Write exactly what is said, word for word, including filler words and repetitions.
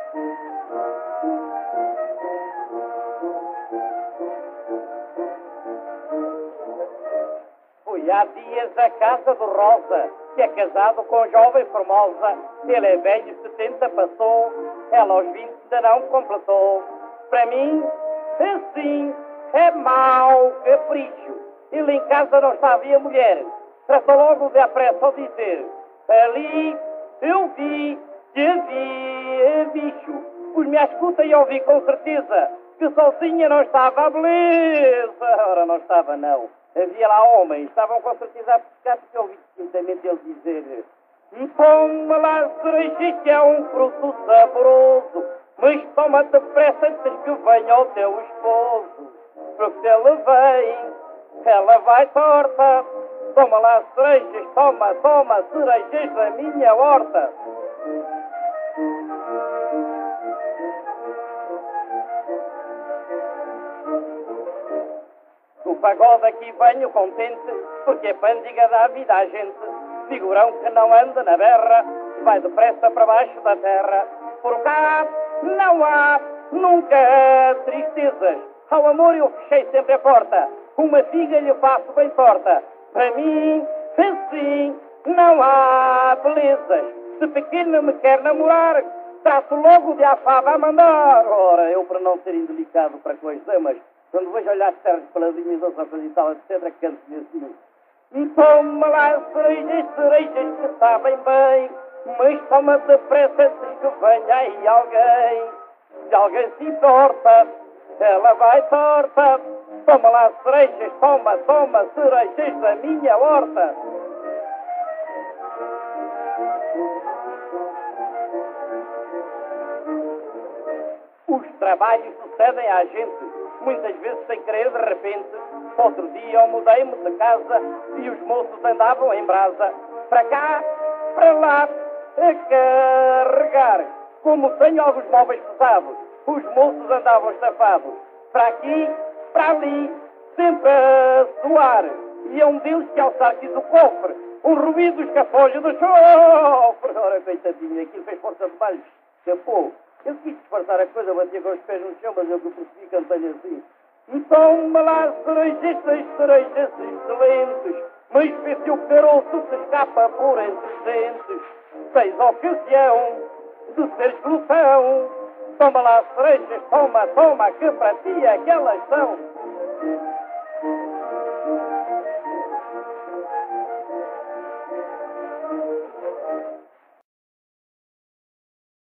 Fui há dias à casa do Rosa, que é casado com jovem formosa. Ele é velho, setenta passou, ela aos vinte ainda não completou. Para mim, assim, é mau capricho. Ele em casa não está a ver a mulher. Tratou logo de apressa ao dizer: ali eu vi que havia bicho. Pus me à escuta e ouvi com certeza que sozinha não estava a beleza. Ora, não estava não. Havia lá homens, estavam com certeza a pescar, porque eu ouvi distintamente ele dizer: toma lá, cereja, que é um fruto saboroso, mas toma depressa antes que venha o teu esposo, porque se ele vem, ela vai torta. Toma lá, cerejas, toma, toma, cerejas da minha horta. Do pagode aqui venho contente, porque a pândiga dá vida à gente. Figurão que não anda na berra, vai depressa para baixo da terra. Por cá não há nunca tristezas. Ao amor eu fechei sempre a porta, uma figa lhe faço bem torta. Para mim, assim, não há belezas. Se pequeno me quer namorar, trato logo de afava a mandar. Ora, eu para não ser indelicado para com as damas, quando vejo olhar serras peladinhas, ou coisa e tal, etcétera, canto-lhe assim: e toma lá cerejas, cerejas que sabem bem, mas toma depressa antes que venha aí alguém. Se alguém se importa, ela vai torta. Toma lá cerejas, toma, toma, cerejas da minha horta. Os trabalhos sucedem à gente, muitas vezes sem querer de repente. Outro dia eu mudei-me de casa e os moços andavam em brasa, para cá, para lá, a carregar. Como tenho alguns móveis pesados, os moços andavam estafados, para aqui, para ali, sempre a suar. E é um deles que ao sarque do cofre, um ruído escapolho do chofre. Ora, coitadinho, aquilo fez força de baixo, escapou. Eu quis disfarçar a coisa, batia com os pés no chão, mas eu que percebi, cantei assim: toma lá cerejas, seis cerejas excelentes, mas vê-se o caroço se escapa por entre os dentes. Tens ocasião de seres glutão. Toma lá cerejas, toma, toma, que para ti aquelas são.